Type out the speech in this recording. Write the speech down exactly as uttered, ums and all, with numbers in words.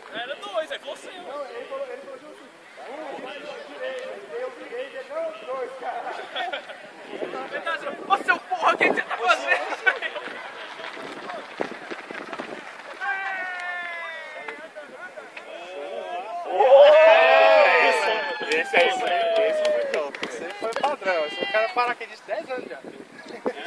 Era dois, é você. Não, ele falou, ele falou assim. Um, eu tirei, eu virei, ele não, dois, cara. Ô seu porra, o que você tá fazendo? Esse aí foi, esse foi top. Esse aí foi padrão. Esse é o cara paraquedista dez anos já.